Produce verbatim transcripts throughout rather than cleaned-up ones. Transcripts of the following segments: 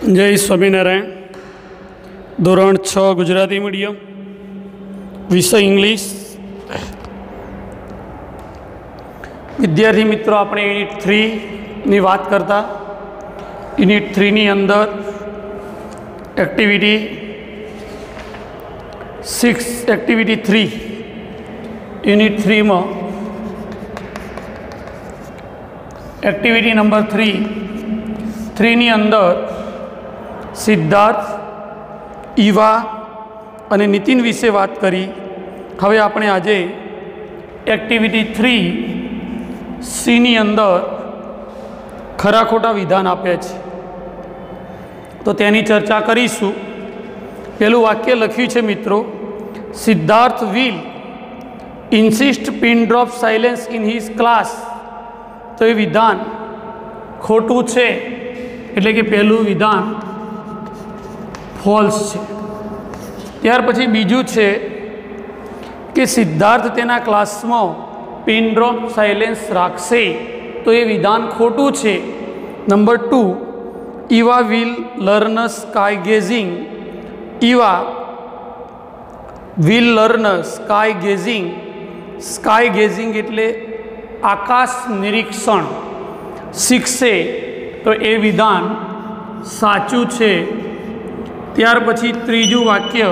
जय स्वामीनारायण। धोरण छ गुजराती मीडियम, विषय इंग्लिश। विद्यार्थी मित्रों, अपने यूनिट थ्री नी बात करता। यूनिट थ्री नी अंदर activity six activity three unit three में एक्टिविटी नंबर थ्री थ्री नी अंदर सिद्धार्थ, ईवा અને નીતિન વિશે વાત કરી। હવે આપણે આજે એક્ટિવિટી થ્રી સીની અંદર ખરા ખોટા વિધાન આપ્યા છે, તો તેની ચર્ચા કરીશું। પહેલું વાક્ય લખ્યું છે મિત્રો, Siddharth will insist pin drop silence in his class. તો એ વિધાન ખોટું છે, એટલે કે પહેલું વિધાન ફોલ્સ છે। ત્યાર પછી બીજું છે કે સિદ્ધાર્થ તેના ક્લાસમાં પિન ડ્રોપ સાયલેન્સ રાખશે, તો એ વિધાન ખોટું છે। Number two, Eva will learn sky gazing. Eva will learn sky gazing. Sky gazing એટલે આકાશ નિરીક્ષણ શીખશે, તો એ વિધાન સાચું છે। ત્યાર પછી ત્રીજું વાક્ય,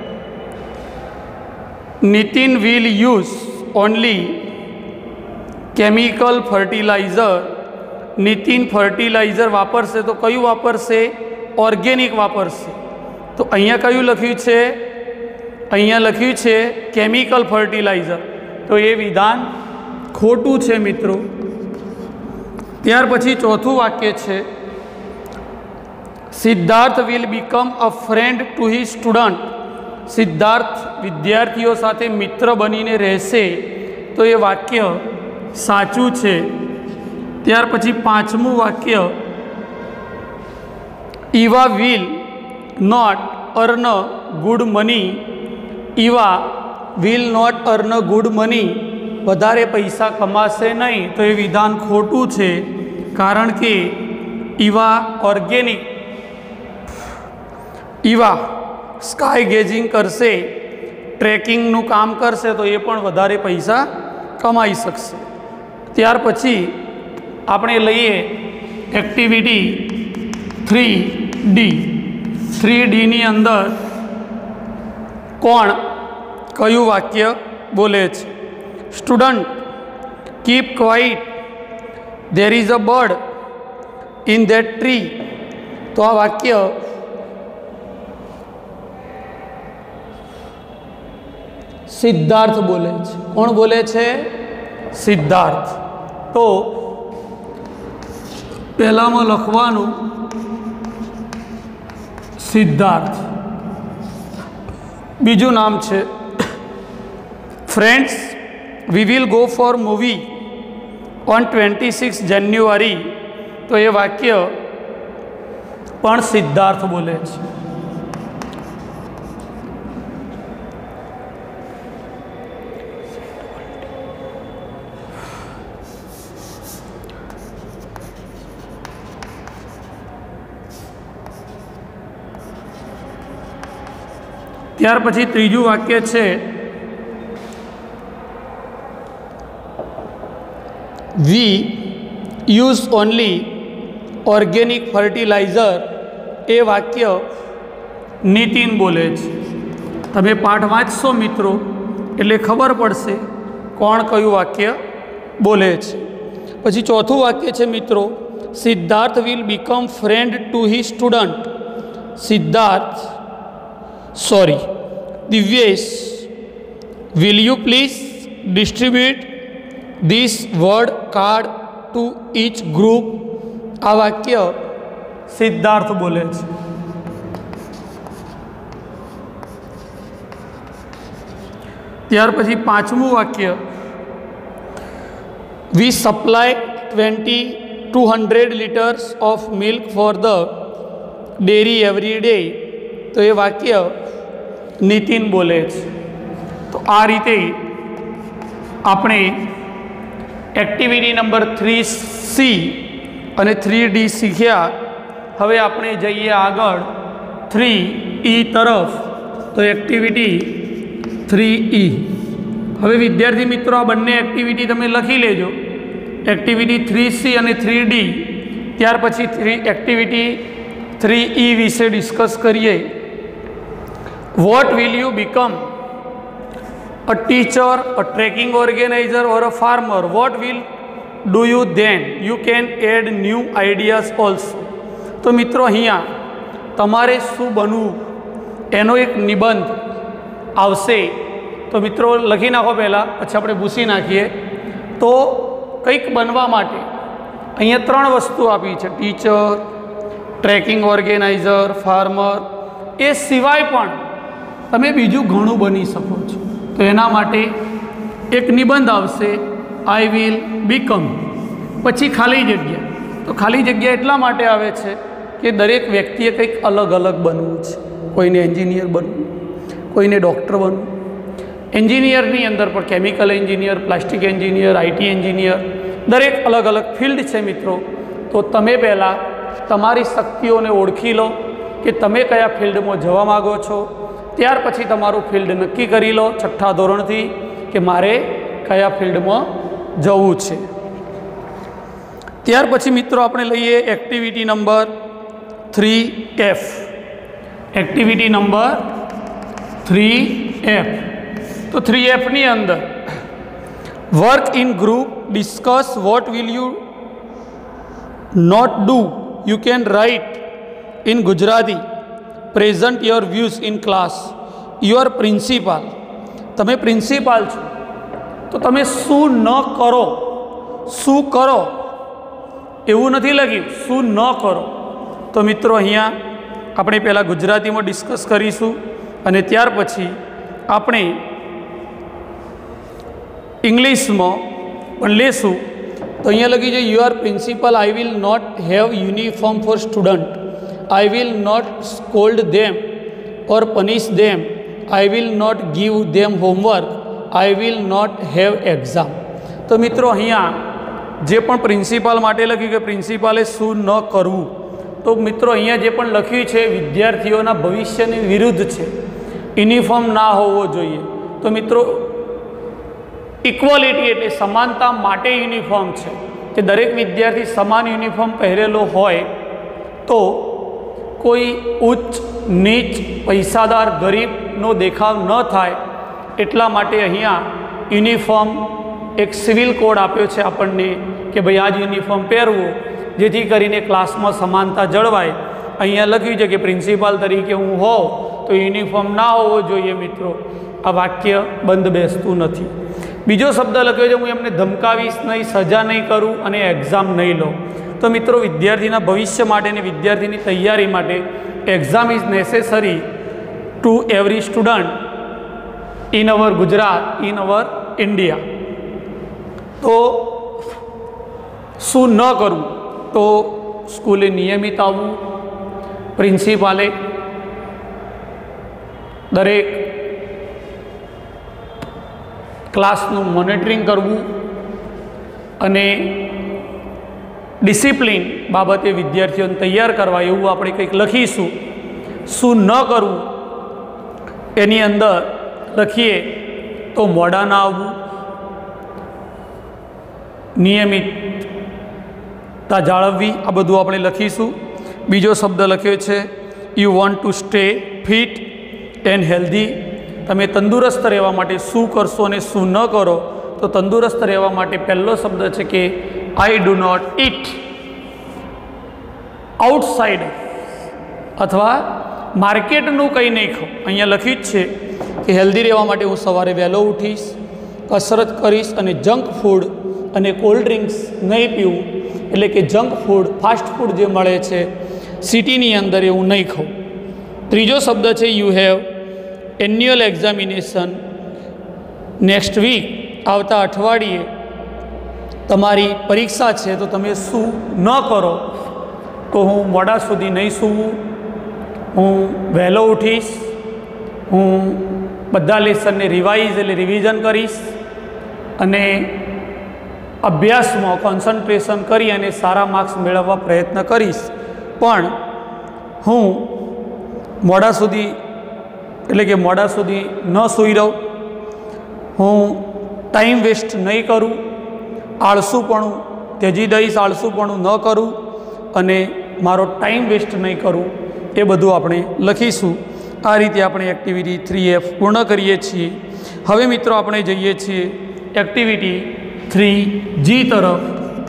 Nitin will use only chemical fertiliser. Nitin fertiliser વાપરશે, તો કયું વાપરશે? ઓર્ગેનિક વાપરશે। તો અહીંયા કયું લખ્યું છે? અહીંયા લખ્યું છે કેમિકલ ફર્ટિલાઇઝર, તો એ વિધાન ખોટું છે મિત્રો। ત્યાર પછી ચોથું વાક્ય છે, Siddharth will become a friend to his student. Siddharth વિદ્યાર્થીઓ સાથે મિત્ર બનીને રહેશે, તો એ વાક્ય સાચું છે। ત્યાર પછી પાંચમું વાક્ય, Eva will not earn good money. Eva will not earn good money, વધારે પૈસા કમાશે નહીં, તો એ વિધાન ખોટું છે, કારણ કે Eva organic Eva sky gazing કરશે, ટ્રેકિંગનું કામ કરશે, તો એ પણ વધારે પૈસા કમાઈ શકશે। ત્યાર પછી આપણે લઈએ એક્ટિવિટી થ્રી ડી। થ્રી ડીની અંદર કોણ કયું વાક્ય બોલે છે? Student, keep quiet, there is a bird in that tree. તો આ વાક્ય સિદ્ધાર્થ બોલે છે। કોણ બોલે છે? સિદ્ધાર્થ। તો પહેલામાં લખવાનું સિદ્ધાર્થ, બીજું નામ છે friends we will go for movie on twenty six January. તો એ વાક્ય પણ સિદ્ધાર્થ બોલે છે। ત્યાર પછી ત્રીજું વાક્ય છે, we use only organic fertiliser. એ વાક્ય નીતિન બોલે છે। તમે પાઠ વાંચશો મિત્રો, એટલે ખબર પડશે કોણ કયું વાક્ય બોલે છે। પછી ચોથું વાક્ય છે મિત્રો, Siddharth will become friend to his student. Siddharth sorry Divyesh, will you please distribute this word card to each group. આ વાક્ય સિદ્ધાર્થ બોલે છે। ત્યાર પછી પાંચમું વાક્ય, we supply twenty two hundred litres of milk for the dairy every day. તો એ વાક્ય નીતિન બોલે છે। તો આ રીતે આપણે એક્ટિવિટી નંબર થ્રી સી અને થ્રી ડી શીખ્યા। હવે આપણે જઈએ આગળ થ્રી ઈ તરફ। તો એક્ટિવિટી થ્રી ઈ। હવે વિદ્યાર્થી મિત્રો આ બંને એક્ટિવિટી તમે લખી લેજો, એક્ટિવિટી થ્રી સી અને થ્રી ડી। ત્યાર પછી થ્રી એક્ટિવિટી થ્રી ઈ વિશે ડિસ્કસ કરીએ। What will you become? A teacher, a trekking organiser or a farmer? What will do you then? You can add new ideas also. તો મિત્રો અહીંયા તમારે શું બનવું એનો એક નિબંધ આવશે। તો મિત્રો લખી નાખો પહેલાં, પછી આપણે ભૂસી નાખીએ। તો કંઈક બનવા માટે અહીંયા ત્રણ વસ્તુ આપી છે, ટીચર, ટ્રેકિંગ ઓર્ગેનાઇઝર, ફાર્મર। એ સિવાય પણ તમે બીજું ઘણું બની શકો છો। તો એના માટે એક નિબંધ આવશે, આઈ વિલ બીકમ, પછી ખાલી જગ્યા। તો ખાલી જગ્યા એટલા માટે આવે છે કે દરેક વ્યક્તિએ કંઈક અલગ અલગ બનવું છે। કોઈને એન્જિનિયર બનવું, કોઈને ડૉક્ટર બનવું। એન્જિનિયરની અંદર પણ chemical engineer, plastic engineer, IT engineer, દરેક અલગ અલગ ફિલ્ડ છે મિત્રો। તો તમે પહેલાં તમારી શક્તિઓને ઓળખી લો કે તમે કયા ફિલ્ડમાં જવા માગો છો। ત્યાર પછી તમારું ફિલ્ડ નક્કી કરી લો છઠ્ઠા ધોરણથી કે મારે કયા ફિલ્ડમાં જવું છે। ત્યાર પછી મિત્રો આપણે લઈએ activity number three F. Activity number three F. તો થ્રી એફની અંદર work in group, discuss what will you not do, you can write in Gujarati, present your views in class, your principal. તમે પ્રિન્સિપાલ છો તો તમે શું ન કરો, શું કરો એવું નથી લખ્યું, શું ન કરો। તો મિત્રો અહીંયા આપણે પહેલાં ગુજરાતીમાં ડિસ્કસ કરીશું અને ત્યાર પછી આપણે ઇંગ્લિશમાં પણ લેશું। તો અહીંયા લખી છે, you are principal, I will not have uniform for student, I will not scold them or punish them, I will not give them homework, I will not have exam. તો મિત્રો અહીંયા જે પણ પ્રિન્સિપાલ માટે લખ્યું કે પ્રિન્સિપાલે શું ન કરવું, તો મિત્રો અહીંયા જે પણ લખ્યું છે વિદ્યાર્થીઓના ભવિષ્યની વિરુદ્ધ છે। યુનિફોર્મ ના હોવો જોઈએ। તો મિત્રો ઇક્વલિટી એટલે સમાનતા માટે યુનિફોર્મ છે કે દરેક વિદ્યાર્થી સમાન યુનિફોર્મ પહેરેલો હોય તો કોઈ ઉચ્ચ નીચ, પૈસાદાર, ગરીબનો દેખાવ ન થાય। એટલા માટે અહીંયા યુનિફોર્મ એક સિવિલ કોડ આપ્યો છે આપણને કે ભાઈ આ જ યુનિફોર્મ પહેરવું જેથી કરીને ક્લાસમાં સમાનતા જળવાય। અહીંયા લખ્યું છે કે પ્રિન્સિપાલ તરીકે હું હોઉં તો યુનિફોર્મ ના હોવો જોઈએ। મિત્રો આ વાક્ય બંધ બેસતું નથી। બીજો શબ્દ લખ્યો છે, હું એમને ધમકાવીશ નહીં, સજા નહીં કરું અને એક્ઝામ નહીં લો। તો મિત્રો વિદ્યાર્થીના ભવિષ્ય માટે અને વિદ્યાર્થીની તૈયારી માટે exam is necessary to every student in our Gujarat, in our India. તો શું ન કરવું? તો સ્કૂલે નિયમિત આવવું, પ્રિન્સિપાલે દરેક ક્લાસનું મોનિટરિંગ કરવું અને ડિસિપ્લિન બાબતે વિદ્યાર્થીઓને તૈયાર કરવા એવું આપણે કંઈક લખીશું। શું ન કરવું એની અંદર લખીએ તો મોડા ના આવવું, નિયમિતતા જાળવવી, આ બધું આપણે લખીશું। બીજો શબ્દ લખ્યો છે, you want to stay fit and healthy. તમે તંદુરસ્ત રહેવા માટે શું કરશો અને શું ન કરો? તો તંદુરસ્ત રહેવા માટે પહેલો શબ્દ છે કે I do not eat outside અથવા માર્કેટનું કંઈ નહીં ખાઉં। અહીંયા લખ્યું જ છે કે હેલ્ધી રહેવા માટે હું સવારે વહેલો ઉઠીશ, કસરત કરીશ અને જંક ફૂડ અને કોલ્ડ ડ્રિંક્સ નહીં પીવું, એટલે કે જંક ફૂડ, ફાસ્ટ ફૂડ જે મળે છે સિટીની અંદર એવું નહીં ખાઉં। ત્રીજો શબ્દ છે you have annual examination next week, આવતા અઠવાડિયે તમારી પરીક્ષા છે તો તમે શું ન કરો? તો હું મોડા સુધી નહીં સૂવું, હું વહેલો ઉઠીશ, હું બધા લેસનને રિવાઇઝ એટલે રિવિઝન કરીશ અને અભ્યાસમાં કોન્સન્ટ્રેશન કરી અને સારા માર્ક્સ મેળવવા પ્રયત્ન કરીશ। પણ હું મોડા સુધી એટલે કે મોડા સુધી ન સૂઈ રહું, હું ટાઈમ વેસ્ટ નહીં કરું, આળસુપણું ત્યજી દઈશ, આળસુપણું ન કરું અને મારો ટાઈમ વેસ્ટ નહીં કરું, એ બધું આપણે લખીશું। આ રીતે આપણે એક્ટિવિટી થ્રી એફ પૂર્ણ કરીએ છીએ। હવે મિત્રો આપણે જઈએ છીએ એક્ટિવિટી થ્રી જી તરફ।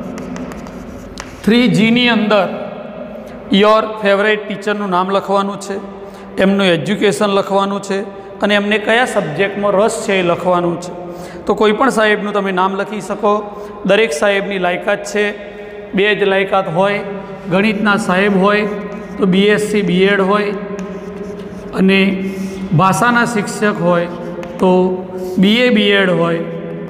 થ્રી જીની અંદર યોર ફેવરેટ ટીચરનું નામ લખવાનું છે, એમનું એજ્યુકેશન લખવાનું છે અને એમને કયા સબ્જેક્ટમાં રસ છે એ લખવાનું છે। તો કોઈ પણ સાહેબનું તમે નામ લખી શકો। દરેક સાહેબની લાયકાત છે, બે જ લાયકાત હોય। ગણિતના સાહેબ હોય તો બીએસસી બીએડ હોય અને ભાષાના શિક્ષક હોય તો બીએ બીએડ હોય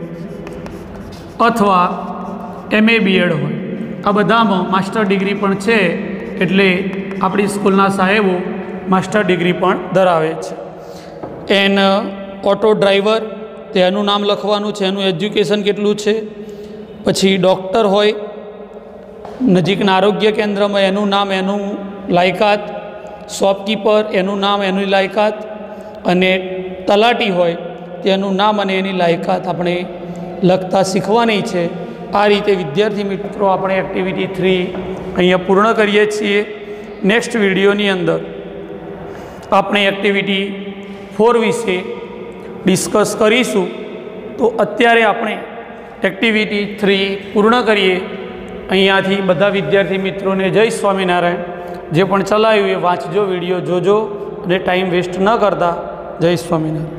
અથવા એમએ બીએડ હોય। આ બધામાં માસ્ટર ડિગ્રી પણ છે, એટલે આપણી સ્કૂલના સાહેબો માસ્ટર ડિગ્રી પણ ધરાવે છે। એન ઓટો ડ્રાઈવર તેનું નામ લખવાનું છે, એનું એજ્યુકેશન કેટલું છે। પછી ડૉક્ટર હોય નજીકના આરોગ્ય કેન્દ્રમાં, એનું નામ, એનું લાયકાત। શોપકીપર એનું નામ, એની લાયકાત। અને તલાટી હોય તેનું નામ અને એની લાયકાત આપણે લખતા શીખવાની છે। આ રીતે વિદ્યાર્થી મિત્રો આપણે એક્ટિવિટી થ્રી અહીંયા પૂર્ણ કરીએ છીએ। નેક્સ્ટ વિડીયોની અંદર આપણે એક્ટિવિટી ફોર વિશે ડિસ્કસ કરીશું। તો અત્યારે આપણે એક્ટિવિટી થ્રી પૂર્ણ કરીએ। અહીંયાથી બધા વિદ્યાર્થી મિત્રોને જય સ્વામિનારાયણ। જે પણ ચલાવ્યું એ વાંચજો, વિડીયો જોજો અને ટાઈમ વેસ્ટ ન કરતા। જય સ્વામિનારાયણ।